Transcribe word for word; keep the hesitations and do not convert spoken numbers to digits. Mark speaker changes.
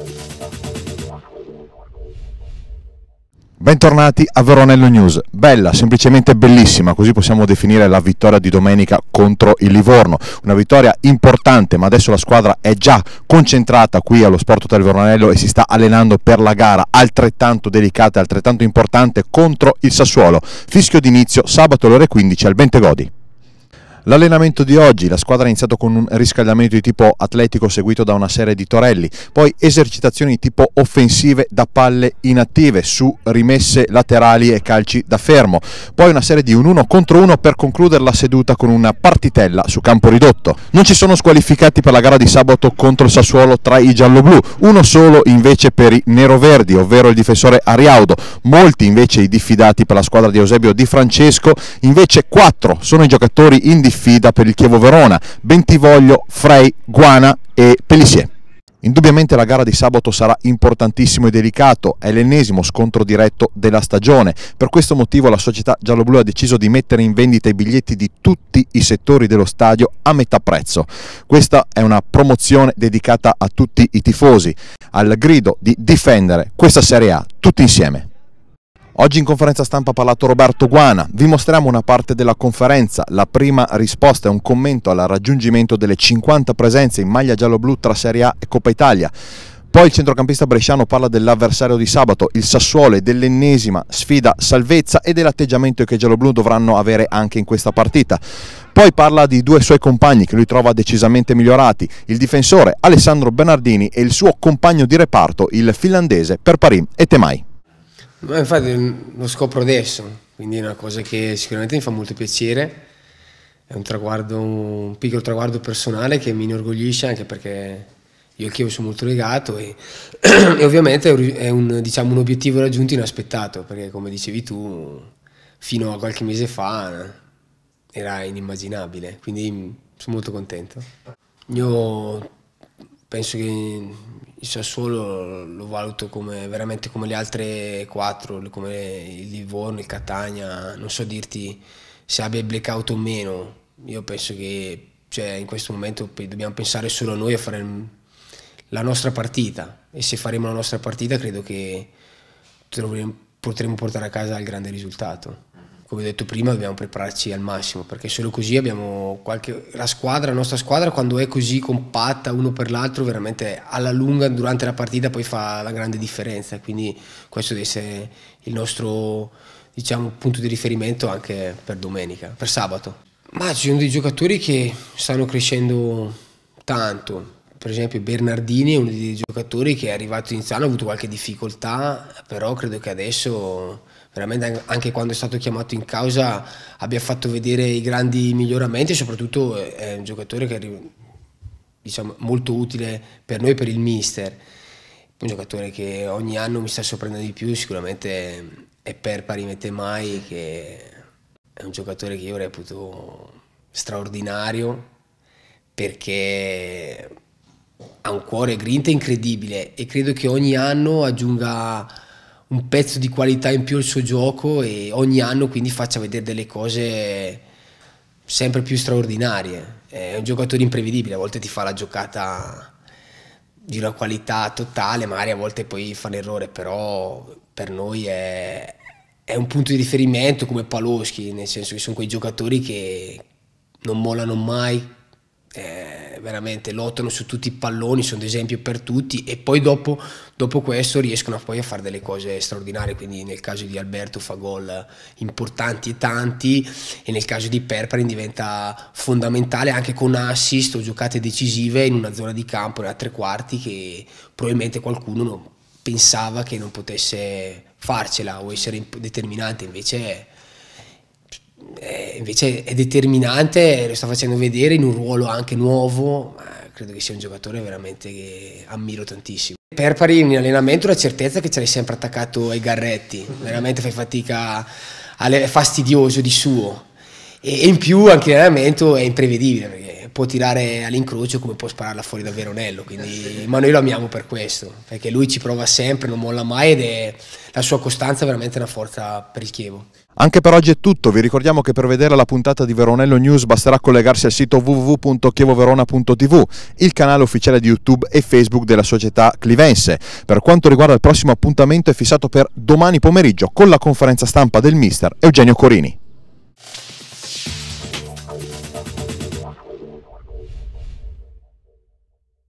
Speaker 1: Bentornati a Veronello News. Bella, semplicemente bellissima, così possiamo definire la vittoria di domenica contro il Livorno. Una vittoria importante, ma adesso la squadra è già concentrata qui allo Sport Hotel Veronello e si sta allenando per la gara altrettanto delicata e altrettanto importante contro il Sassuolo. Fischio d'inizio sabato alle ore quindici al Bentegodi. L'allenamento di oggi, la squadra ha iniziato con un riscaldamento di tipo atletico seguito da una serie di torelli, poi esercitazioni di tipo offensive da palle inattive su rimesse laterali e calci da fermo, poi una serie di un uno contro uno per concludere la seduta con una partitella su campo ridotto. Non ci sono squalificati per la gara di sabato contro il Sassuolo tra i gialloblu, uno solo invece per i neroverdi, ovvero il difensore Ariaudo, molti invece i diffidati per la squadra di Eusebio Di Francesco, invece quattro sono i giocatori in diffida per il Chievo Verona: Bentivoglio, Frey, Guana e Pelissier. Indubbiamente la gara di sabato sarà importantissimo e delicato, è l'ennesimo scontro diretto della stagione. Per questo motivo la società gialloblu ha deciso di mettere in vendita i biglietti di tutti i settori dello stadio a metà prezzo. Questa è una promozione dedicata a tutti i tifosi, al grido di difendere questa Serie A tutti insieme. Oggi in conferenza stampa ha parlato Roberto Guana, vi mostriamo una parte della conferenza. La prima risposta è un commento al raggiungimento delle cinquanta presenze in maglia giallo-blu tra Serie A e Coppa Italia. Poi il centrocampista bresciano parla dell'avversario di sabato, il Sassuolo, e dell'ennesima sfida salvezza e dell'atteggiamento che i gialloblu dovranno avere anche in questa partita. Poi parla di due suoi compagni che lui trova decisamente migliorati, il difensore Alessandro Bernardini e il suo compagno di reparto, il finlandese Perparin Etemai.
Speaker 2: Ma infatti lo scopro adesso, quindi è una cosa che sicuramente mi fa molto piacere, è un traguardo, un piccolo traguardo personale che mi inorgoglisce, anche perché io al Chievo sono molto legato e, e ovviamente è un, diciamo, un obiettivo raggiunto inaspettato, perché come dicevi tu fino a qualche mese fa era inimmaginabile, quindi sono molto contento. Io penso che il Sassuolo lo valuto come, veramente come le altre quattro, come il Livorno, il Catania, non so dirti se abbia il blackout o meno. Io penso che, cioè, in questo momento dobbiamo pensare solo a noi a fare la nostra partita, e se faremo la nostra partita credo che potremo portare a casa il grande risultato. Come ho detto prima, dobbiamo prepararci al massimo, perché solo così abbiamo qualche... La squadra, la nostra squadra, quando è così compatta uno per l'altro, veramente alla lunga durante la partita poi fa la grande differenza. Quindi questo deve essere il nostro, diciamo, punto di riferimento anche per domenica, per sabato. Ma ci sono dei giocatori che stanno crescendo tanto. Per esempio Bernardini è uno dei giocatori che è arrivato iniziale, ha avuto qualche difficoltà, però credo che adesso, veramente anche quando è stato chiamato in causa, abbia fatto vedere i grandi miglioramenti, e soprattutto è un giocatore che è, diciamo, molto utile per noi e per il mister. Un giocatore che ogni anno mi sta sorprendendo di più sicuramente è Perparin Etemai, che è un giocatore che io reputo straordinario, perché ha un cuore grinta incredibile e credo che ogni anno aggiunga un pezzo di qualità in più al suo gioco, e ogni anno quindi faccia vedere delle cose sempre più straordinarie. È un giocatore imprevedibile, a volte ti fa la giocata di una qualità totale, magari a volte poi fa l'errore, però per noi è, è un punto di riferimento come Paloschi, nel senso che sono quei giocatori che non mollano mai, eh, veramente lottano su tutti i palloni, sono d'esempio per tutti, e poi dopo, dopo questo riescono poi a fare delle cose straordinarie. Quindi nel caso di Alberto fa gol importanti e tanti, e nel caso di Perparin diventa fondamentale anche con assist o giocate decisive in una zona di campo, nella tre quarti, che probabilmente qualcuno non pensava che non potesse farcela o essere determinante. Invece Eh, invece è determinante, lo sta facendo vedere in un ruolo anche nuovo, ma credo che sia un giocatore veramente che ammiro tantissimo. Perparin in allenamento la certezza che ce l'hai sempre attaccato ai garretti, veramente fai fatica, è fastidioso di suo, e in più anche in allenamento è imprevedibile, perché può può tirare all'incrocio come può spararla fuori da Veronello, quindi, ma noi lo amiamo per questo, perché lui ci prova sempre, non molla mai ed è la sua costanza è veramente una forza per il Chievo.
Speaker 1: Anche per oggi è tutto, vi ricordiamo che per vedere la puntata di Veronello News basterà collegarsi al sito w w w punto chievoverona punto t v, il canale ufficiale di YouTube e Facebook della società clivense. Per quanto riguarda il prossimo appuntamento è fissato per domani pomeriggio con la conferenza stampa del mister Eugenio Corini.